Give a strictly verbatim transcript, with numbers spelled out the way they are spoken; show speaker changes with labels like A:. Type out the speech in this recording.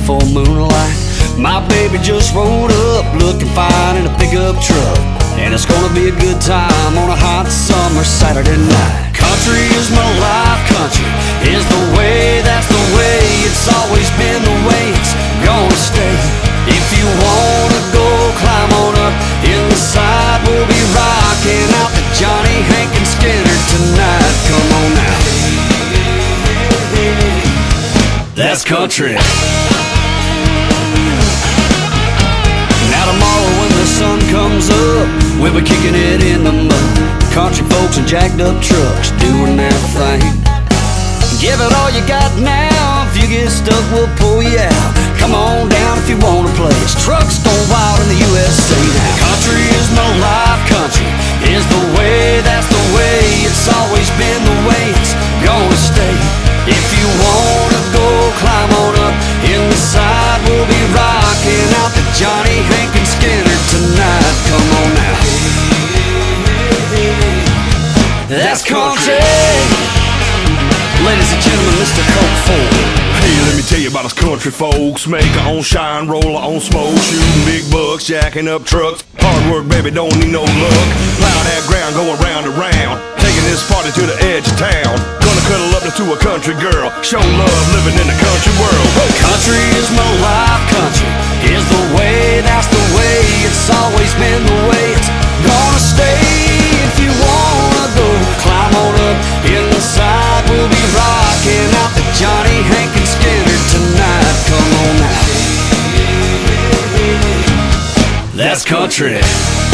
A: beautiful moonlight. My baby just rolled up, looking fine in a pickup truck, and it's gonna be a good time on a hot summer Saturday night. Country is my life, country is the way, that's the way, it's always been the way it's gonna stay. If you wanna go, climb on up inside, we'll be rocking out to Johnny, Hank, and Skinner tonight. Come on now, that's country. Now tomorrow when the sun comes up, we'll be kicking it in the mud. Country folks and jacked up trucks doing their thing. Give it all you got now, if you get stuck we'll pull you out. Come on down if you wanna play, it's trucks going wild in the U S A now. Country is my life, country is the way, that's the way, it's always been the way it's gonna stay. If you wanna go, climb on up inside, we'll be rocking out to Johnny, Hank, and Skinner tonight. Come on now, that's country. Ladies and gentlemen, Mister Coke Ford.
B: Hey, let me tell you about us country folks. Make our own shine, roll our own smoke, shooting big bucks, jacking up trucks. Hard work, baby, don't need no luck. Plow that ground, going round and round, taking this party to the edge of town. Gonna cuddle up to a country girl, show love living in the country world. Whoa.
A: Country is my life, country is the way, that's the way, it's always been the way it's gonna stay. If you wanna go, climb on up inside, we'll be rocking out to Johnny, Hank, and Skinner tonight. Come on now, that's country.